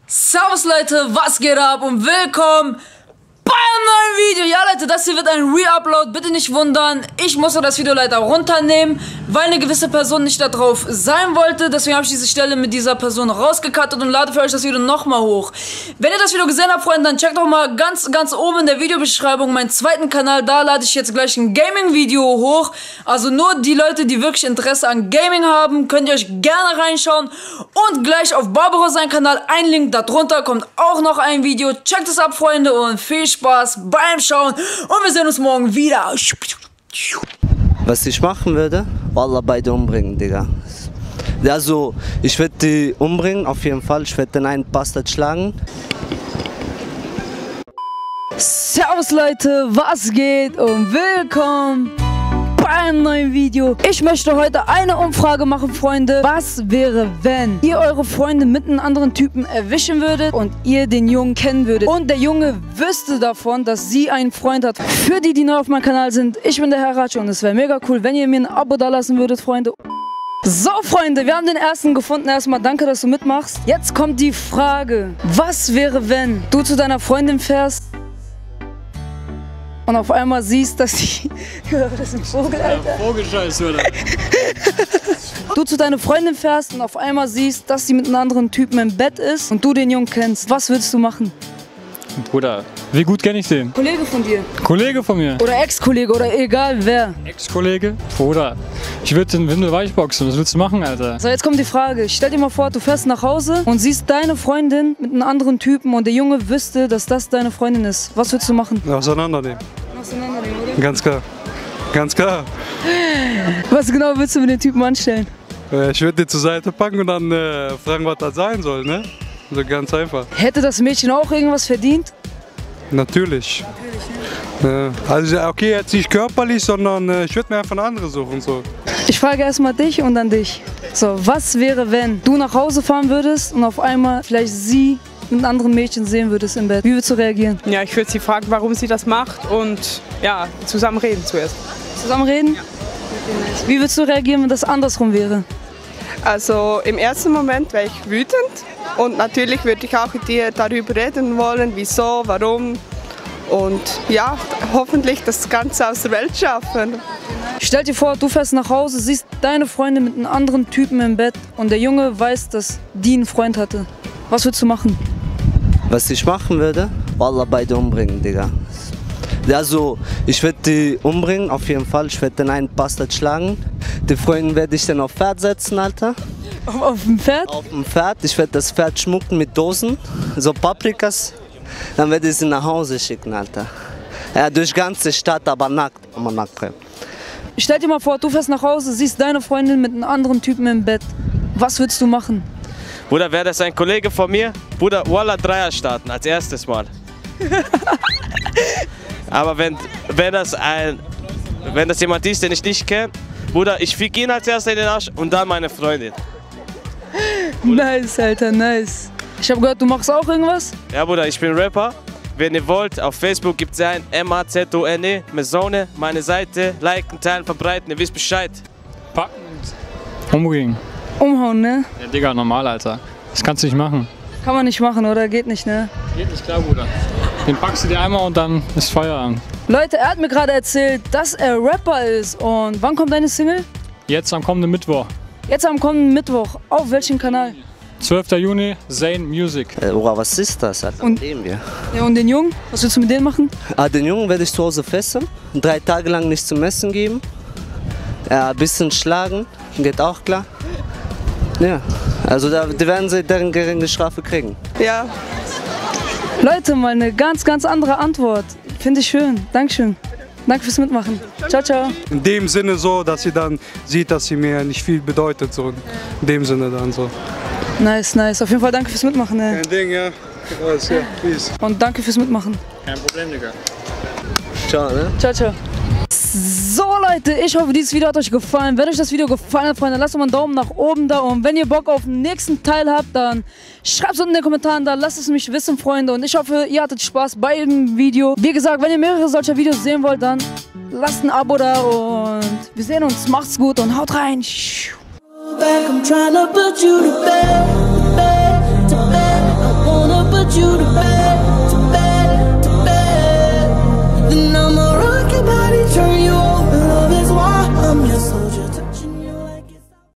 Servus Leute, was geht ab und willkommen bei einem neuen Video. Ja Leute, das hier wird ein Re-Upload, bitte nicht wundern. Ich musste das Video leider runternehmen, weil eine gewisse Person nicht da drauf sein wollte. Deswegen habe ich diese Stelle mit dieser Person rausgecuttet und lade für euch das Video nochmal hoch. Wenn ihr das Video gesehen habt, Freunde, dann checkt doch mal ganz oben in der Videobeschreibung meinen zweiten Kanal. Da lade ich jetzt gleich ein Gaming-Video hoch. Also nur die Leute, die wirklich Interesse an Gaming haben, könnt ihr euch gerne reinschauen. Und gleich auf Barbaro seinen Kanal, ein Link darunter, kommt auch noch ein Video. Checkt es ab, Freunde, und viel Spaß beim Schauen. Und wir sehen uns morgen wieder. Was ich machen würde? Wallah, beide umbringen, Digga. Also, ich würde die umbringen, auf jeden Fall. Ich würde den einen Bastard schlagen. Servus Leute, was geht und willkommen bei einem neuen Video. Ich möchte heute eine Umfrage machen, Freunde. Was wäre, wenn ihr eure Freunde mit einem anderen Typen erwischen würdet und ihr den Jungen kennen würdet und der Junge wüsste davon, dass sie einen Freund hat? Für die, die neu auf meinem Kanal sind, ich bin der Herr Ratsch und es wäre mega cool, wenn ihr mir ein Abo da lassen würdet, Freunde. So, Freunde, wir haben den ersten gefunden. Erstmal danke, dass du mitmachst. Jetzt kommt die Frage. Was wäre, wenn du zu deiner Freundin fährst und auf einmal siehst, dass die... Das ist ein Vogel, Alter. Ja, Vogelscheiß, oder? Du zu deiner Freundin fährst und auf einmal siehst, dass sie mit einem anderen Typen im Bett ist und du den Jungen kennst. Was würdest du machen? Bruder, wie gut kenne ich den? Kollege von dir. Kollege von mir. Oder Ex-Kollege oder egal wer. Ex-Kollege? Bruder, ich würde den Windel weichboxen. Was willst du machen, Alter? So, jetzt kommt die Frage. Stell dir mal vor, du fährst nach Hause und siehst deine Freundin mit einem anderen Typen und der Junge wüsste, dass das deine Freundin ist. Was würdest du machen? Auseinandernehmen. Auseinandernehmen, oder? Ganz klar. Ganz klar. Was genau willst du mit den Typen anstellen? Ich würde den zur Seite packen und dann fragen, was das sein soll, ne? Also ganz einfach. Hätte das Mädchen auch irgendwas verdient? Natürlich. Ne? Also okay, jetzt nicht körperlich, sondern ich würde mir einfach eine andere suchen. So. Ich frage erstmal dich und dann dich. So, was wäre, wenn du nach Hause fahren würdest und auf einmal vielleicht sie mit einem anderen Mädchen sehen würdest im Bett? Wie würdest du reagieren? Ja, ich würde sie fragen, warum sie das macht und ja, zusammen reden zuerst. Zusammen reden? Ja. Wie würdest du reagieren, wenn das andersrum wäre? Also im ersten Moment wäre ich wütend und natürlich würde ich auch mit dir darüber reden wollen, wieso, warum und ja, hoffentlich das Ganze aus der Welt schaffen. Stell dir vor, du fährst nach Hause, siehst deine Freundin mit einem anderen Typen im Bett und der Junge weiß, dass die einen Freund hatte. Was würdest du machen? Was ich machen würde? Wallah, beide umbringen, Digga. Also, ich würde die umbringen, auf jeden Fall. Ich würde den einen Bastard schlagen. Die Freundin werde ich dann auf Pferd setzen, Alter. Auf dem Pferd? Auf dem Pferd. Ich werde das Pferd schmucken mit Dosen, so Paprikas. Dann werde ich sie nach Hause schicken, Alter. Ja, durch die ganze Stadt, aber nackt. Stell dir mal vor, du fährst nach Hause, siehst deine Freundin mit einem anderen Typen im Bett. Was würdest du machen? Bruder, wäre das ein Kollege von mir? Bruder, Wallah, Dreier starten, als erstes Mal. Aber wenn das jemand ist, den ich nicht kenne, Bruder, ich fick ihn als erster in den Arsch und dann meine Freundin. Nice, Alter, nice. Ich habe gehört, du machst auch irgendwas? Ja, Bruder, ich bin Rapper. Wenn ihr wollt, auf Facebook gibt es ein MAZONE, Mesone, meine Seite, liken, teilen, verbreiten, ihr wisst Bescheid. Packen und umbringen. Umhauen, ne? Ja, Digga, normal, Alter. Das kannst du nicht machen. Kann man nicht machen, oder? Geht nicht, ne? Geht nicht klar, Bruder. Den packst du dir einmal und dann ist Feierabend. Leute, er hat mir gerade erzählt, dass er Rapper ist. Und wann kommt deine Single? Jetzt am kommenden Mittwoch. Jetzt am kommenden Mittwoch. Auf welchem Kanal? 12. Juni, Zane Music. Was ist das, Alter? Und, ja, und den Jungen? Was willst du mit denen machen? Den Jungen werde ich zu Hause fesseln. 3 Tage lang nichts zum Essen geben. Ja, ein bisschen schlagen, geht auch klar. Ja, also die werden sie deren geringe Strafe kriegen. Ja. Leute, mal eine ganz andere Antwort. Finde ich schön. Dankeschön. Danke fürs Mitmachen. Ciao, ciao. In dem Sinne so, dass sie dann sieht, dass sie mir nicht viel bedeutet. So. In dem Sinne dann so. Nice, nice. Auf jeden Fall danke fürs Mitmachen. Ne? Kein Ding, ja. Alles, ja. Peace. Und danke fürs Mitmachen. Kein Problem, Digga. Ciao, ne? Ciao, ciao. So Leute, ich hoffe, dieses Video hat euch gefallen. Wenn euch das Video gefallen hat, Freunde, lasst doch mal einen Daumen nach oben da. Und wenn ihr Bock auf den nächsten Teil habt, dann schreibt es unten in den Kommentaren da. Lasst es mich wissen, Freunde. Und ich hoffe, ihr hattet Spaß bei dem Video. Wie gesagt, wenn ihr mehrere solcher Videos sehen wollt, dann lasst ein Abo da. Und wir sehen uns. Macht's gut und haut rein. I'm trying to put you to bed.